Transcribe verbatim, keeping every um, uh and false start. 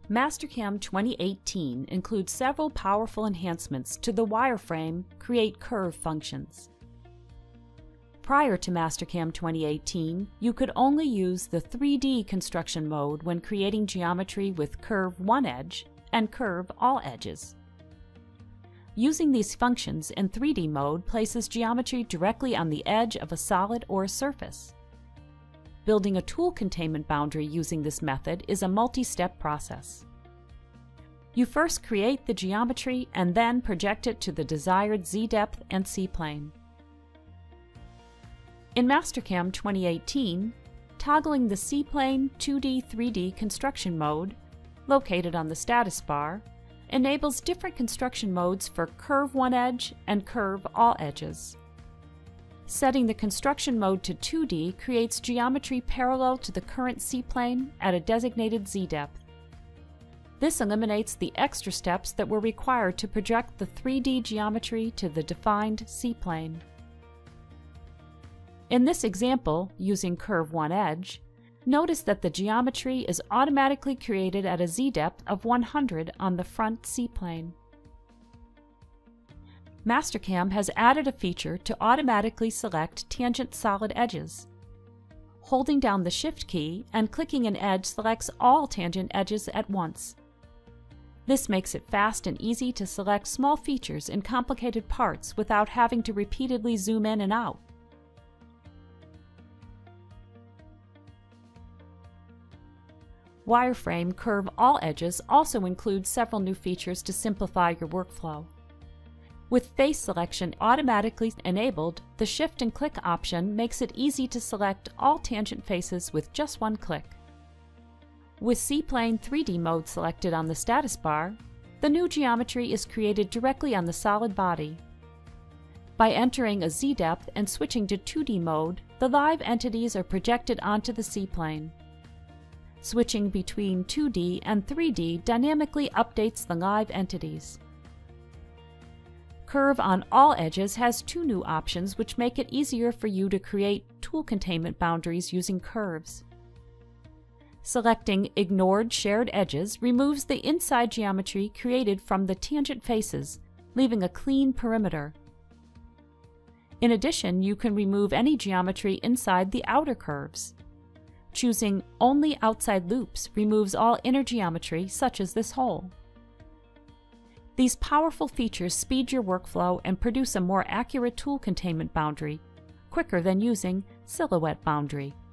Mastercam twenty eighteen includes several powerful enhancements to the wireframe Create Curve functions. Prior to Mastercam twenty eighteen, you could only use the three D construction mode when creating geometry with Curve One Edge and Curve All Edges. Using these functions in three D mode places geometry directly on the edge of a solid or a surface. Building a tool containment boundary using this method is a multi-step process. You first create the geometry and then project it to the desired Z-depth and C-plane. In Mastercam twenty eighteen, toggling the C-plane two D three D construction mode, located on the status bar, enables different construction modes for Curve One Edge and Curve All Edges. Setting the construction mode to two D creates geometry parallel to the current C-plane at a designated Z-depth. This eliminates the extra steps that were required to project the three D geometry to the defined C-plane. In this example, using Curve One Edge, notice that the geometry is automatically created at a Z-depth of one hundred on the front C-plane. Mastercam has added a feature to automatically select tangent solid edges. Holding down the Shift key and clicking an edge selects all tangent edges at once. This makes it fast and easy to select small features in complicated parts without having to repeatedly zoom in and out. Wireframe Curve All Edges also includes several new features to simplify your workflow. With face selection automatically enabled, the Shift and Click option makes it easy to select all tangent faces with just one click. With C-plane three D mode selected on the status bar, the new geometry is created directly on the solid body. By entering a Z-depth and switching to two D mode, the live entities are projected onto the C-plane. Switching between two D and three D dynamically updates the live entities. Curve on All Edges has two new options which make it easier for you to create tool containment boundaries using curves. Selecting Ignored Shared Edges removes the inside geometry created from the tangent faces, leaving a clean perimeter. In addition, you can remove any geometry inside the outer curves. Choosing Only Outside Loops removes all inner geometry, such as this hole. These powerful features speed your workflow and produce a more accurate tool containment boundary, quicker than using Silhouette Boundary.